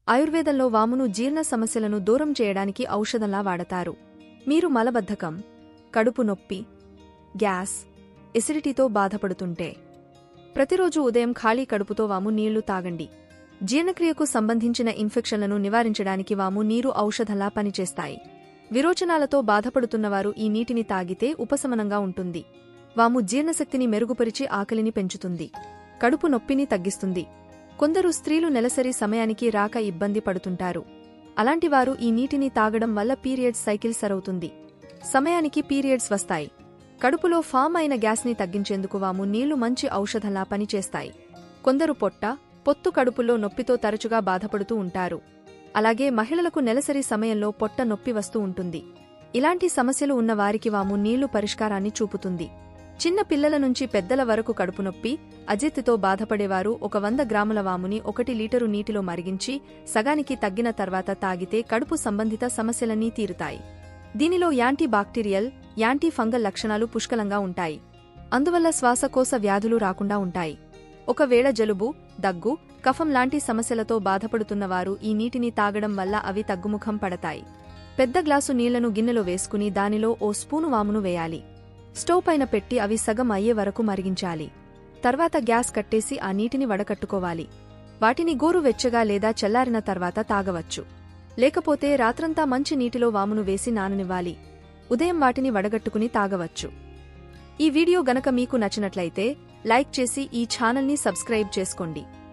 ఆయుర్వేదంలో వామును జీర్ణ సమస్యలను దూరం చేయడానికి ఔషధంలా వాడతారు. మీరు మలబద్ధకం, కడుపు నొప్పి, గ్యాస్, ఎసిడిటీతో బాధపడుతుంటే ప్రతిరోజు ఉదయం ఖాళీ కడుపుతో వాము నీళ్లు తాగండి. జీర్ణక్రియకు సంబంధించిన ఇన్ఫెక్షన్లను నివారించడానికి వాము నీరు ఔషధంలా పనిచేస్తాయి. విరోచనాలతో బాధపడుతున్నవారు ఈ నీటిని తాగితే ఉపశమనంగా ఉంటుంది. వాము జీర్ణశక్తిని మెరుగుపరిచి ఆకలిని పెంచుతుంది, కడుపు నొప్పిని తగ్గిస్తుంది. కొందరు స్త్రీలు నెలసరి సమయానికి రాక ఇబ్బంది పడుతుంటారు. అలాంటివారు ఈ నీటిని తాగడం వల్ల పీరియడ్స్ సైకిల్ సరవుతుంది. సమయానికి పీరియడ్స్ వస్తాయి. కడుపులో ఫామ్ అయిన గ్యాస్ని తగ్గించేందుకు వాము నీళ్లు మంచి ఔషధంలా పనిచేస్తాయి. కొందరు పొత్తు కడుపులో నొప్పితో తరచుగా బాధపడుతూ ఉంటారు. అలాగే మహిళలకు నెలసరి సమయంలో పొట్ట నొప్పి వస్తూ ఉంటుంది. ఇలాంటి సమస్యలు ఉన్న వారికి వాము నీళ్లు పరిష్కారాన్ని చూపుతుంది. చిన్న పిల్లల నుంచి పెద్దల వరకు కడుపు నొప్పి, అజీర్తితో బాధపడేవారు 100 గ్రాముల వాముని 1 లీటరు నీటిలో మరిగించి సగానికి తగ్గిన తర్వాత తాగితే కడుపు సంబంధిత సమస్యలన్నీ తీరుతాయి. దీనిలో యాంటీ బాక్టీరియల్, యాంటీ ఫంగల్ లక్షణాలు పుష్కలంగా ఉంటాయి. అందువల్ల శ్వాసకోశ వ్యాధులు రాకుండా ఉంటాయి. ఒకవేళ జలుబు, దగ్గు, కఫం లాంటి సమస్యలతో బాధపడుతున్నవారు ఈ నీటిని తాగడం వల్ల అవి తగ్గుముఖం పడతాయి. పెద్ద గ్లాసు నీళ్లను గిన్నెలో వేసుకుని దానిలో ఓ స్పూను వామును వేయాలి. స్టవ్ పైన పెట్టి అవి సగం అయ్యే వరకు మరిగించాలి. తర్వాత గ్యాస్ కట్టేసి ఆ నీటిని వడకట్టుకోవాలి. వాటిని గోరువెచ్చగా లేదా చల్లారిన తర్వాత తాగవచ్చు. లేకపోతే రాత్రంతా మంచి నీటిలో వామును వేసి నాననివ్వాలి. ఉదయం వాటిని వడగట్టుకుని తాగవచ్చు. ఈ వీడియో గనక మీకు నచ్చినట్లయితే లైక్ చేసి ఈ ఛానల్ని సబ్స్క్రైబ్ చేసుకోండి.